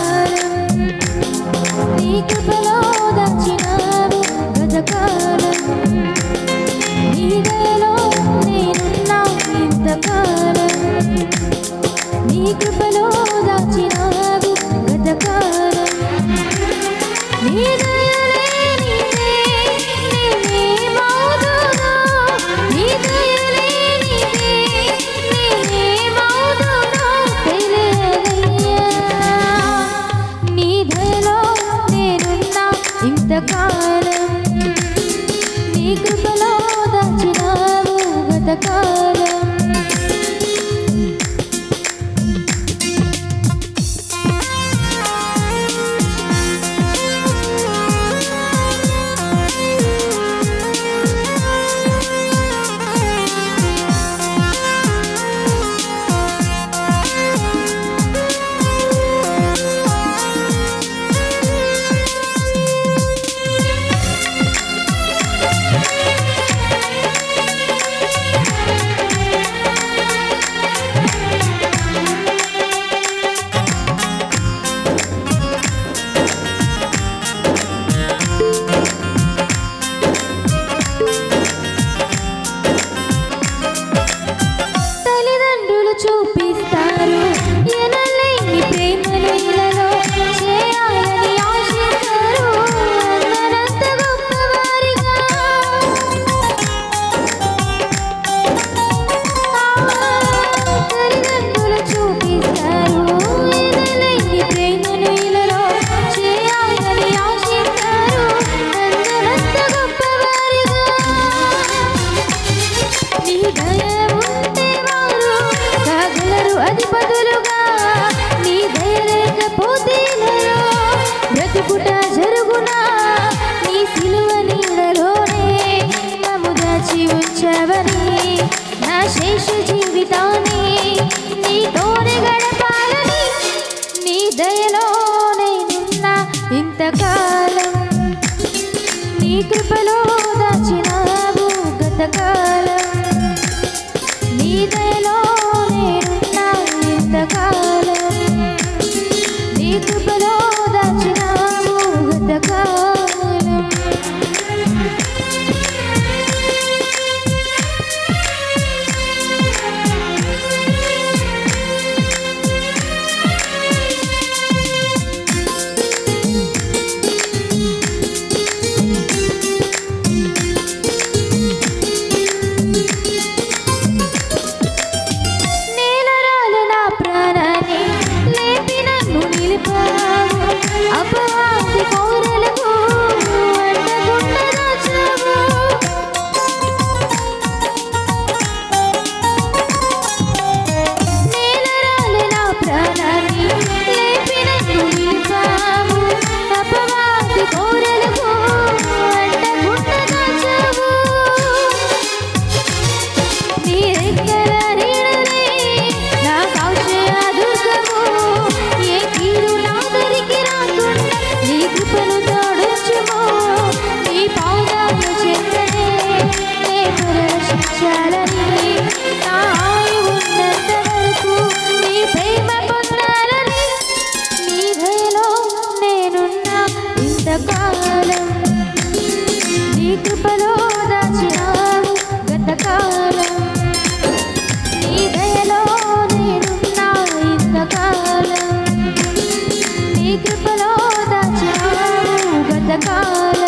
ఇంతకాలం నీ కృపలో దాచినావు గతకాలం నీ దయలో నేనున్నా ఇంతకాలం నీ కృపలో దాచినావు గతకాలం నీ దయలే నీవే నేనేమవుదునో నీ దయలే నీవే నేనేమవుదునో తెలియదయ్యా నీ దయలో నేనున్నా ఇంతకాలం నీ కృపలో దాచినావు గతకాలం చూపిస్తారు ఎనలేని ప్రేమను ఇలలో చేయాలని ఆశిస్తారు అందరంత గొప్పవారిగా తల్లిదండ్రులు చూపిస్తారు ఎనలేని ప్రేమను ఇలలో చేయాలని ఆశిస్తారు అందరంత గొప్పవారిగా నీ దయ ఉంటే అధిపతులుగా నీ దయ లేకపోతే బ్రతుకుట జరుగునా నీ సిలువ నీడలోనే నన్ను దాచి ఉంచవని నా శేష జీవితాన్ని నీతోనే గడపాలని నీ దయలో నేనున్నా ఇంతకాలం నీ కృపలో దాచినావు గతకాలం నీ దయలో ఇంతకాలం నీ కృపలో దాచినావు గతకాలం అపవాది కోరలకు అంటకుండా దాచావు నేలరాలి నా ప్రాణాన్ని లేపినట్టు నిలిపావు అపవాది కోరలకు అంటకుండా దాచావు నీ రెక్కల నీడలే నా కాశయ దుర్గము ఏ కీడు నీ కృపను తోడుచుమో నీ పాదాల చెంతనే నే పరిరక్షించాలని నా ఆయువు ఉన్నంత వరకు నీ ప్రేమ పొందాలని నీ దయలో నేనున్నా ఇంతకాలం నీ కృపలో దాచినావు గతకాలం నీ దయలో నేనున్నా ఇంతకాలం నీ కృపలో దాచినావు గతకాలం